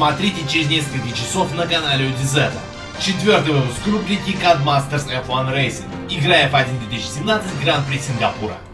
Смотрите через несколько часов на канале UDZ. 4-й выпуск рубрики Codemasters F1 Racing. Игра F1 2017 Гран-при Сингапура.